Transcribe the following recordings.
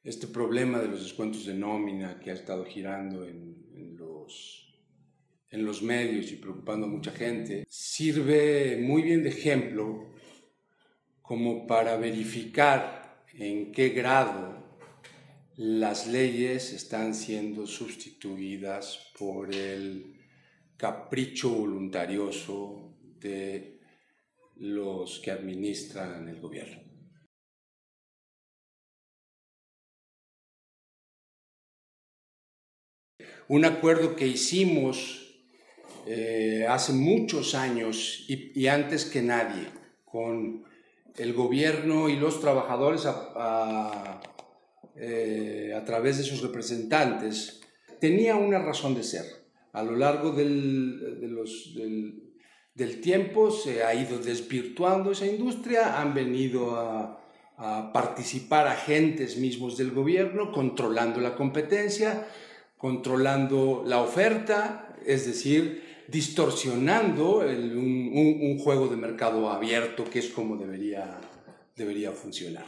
este problema de los descuentos de nómina que ha estado girando en los medios y preocupando a mucha gente, sirve muy bien de ejemplo como para verificar en qué grado las leyes están siendo sustituidas por el capricho voluntarioso de los que administran el gobierno. Un acuerdo que hicimos hace muchos años y antes que nadie, con el gobierno y los trabajadores a través de sus representantes, tenía una razón de ser. A lo largo del tiempo se ha ido desvirtuando esa industria, han venido a participar agentes mismos del gobierno, controlando la competencia, controlando la oferta, es decir, distorsionando un juego de mercado abierto, que es como debería funcionar.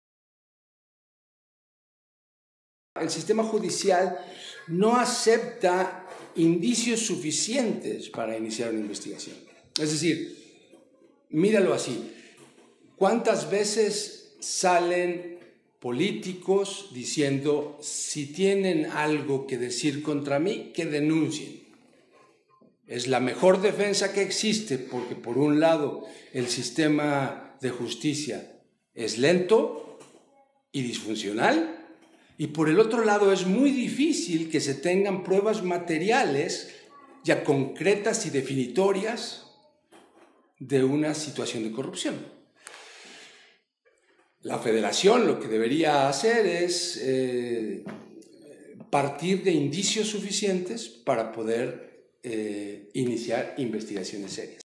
El sistema judicial no acepta indicios suficientes para iniciar una investigación. Es decir, míralo así, ¿cuántas veces salen políticos diciendo, si tienen algo que decir contra mí, que denuncien? Es la mejor defensa que existe, porque por un lado el sistema de justicia es lento y disfuncional, y por el otro lado es muy difícil que se tengan pruebas materiales ya concretas y definitorias de una situación de corrupción. La Federación lo que debería hacer es partir de indicios suficientes para poder iniciar investigaciones serias.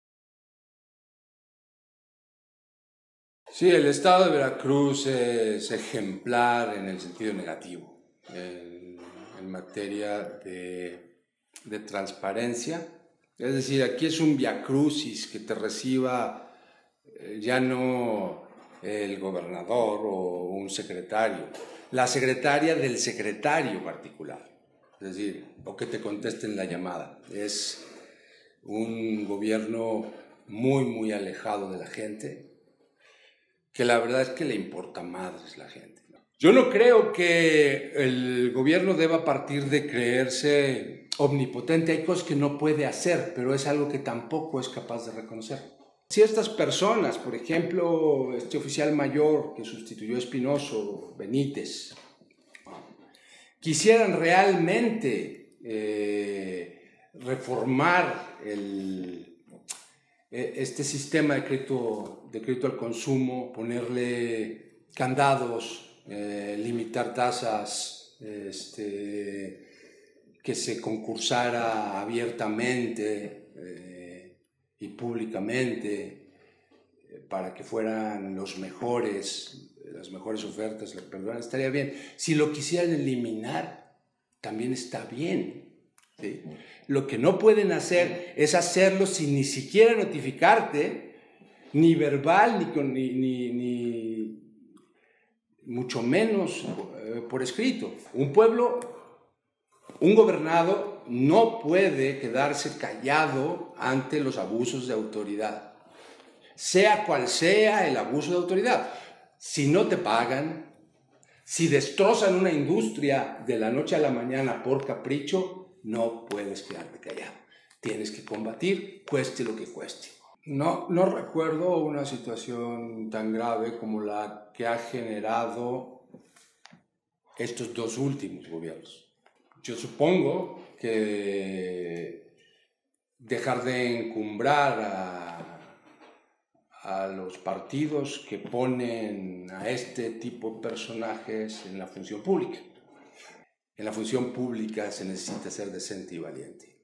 Sí, el estado de Veracruz es ejemplar en el sentido negativo, en materia de transparencia. Es decir, aquí es un viacrucis que te reciba ya no el gobernador o un secretario, la secretaria del secretario particular, es decir, o que te contesten la llamada. Es un gobierno muy, muy alejado de la gente, que la verdad es que le importa madres la gente. Yo no creo que el gobierno deba partir de creerse omnipotente. Hay cosas que no puede hacer, pero es algo que tampoco es capaz de reconocer. Si estas personas, por ejemplo, este oficial mayor que sustituyó a Espinoso, Benítez, quisieran realmente reformar este sistema de crédito al consumo, ponerle candados, limitar tasas, que se concursara abiertamente y públicamente para que fueran las mejores ofertas, perdón, estaría bien. Si lo quisieran eliminar, también está bien. ¿Sí? Lo que no pueden hacer es hacerlo sin ni siquiera notificarte, ni verbal, ni mucho menos por escrito. Un pueblo, un gobernado no puede quedarse callado ante los abusos de autoridad, sea cual sea el abuso de autoridad. Si no te pagan, si destrozan una industria de la noche a la mañana por capricho, no puedes quedarte callado. Tienes que combatir, cueste lo que cueste. No recuerdo una situación tan grave como la que ha generado estos dos últimos gobiernos. Yo supongo que dejar de encumbrar a los partidos que ponen a este tipo de personajes en la función pública. En la función pública se necesita ser decente y valiente.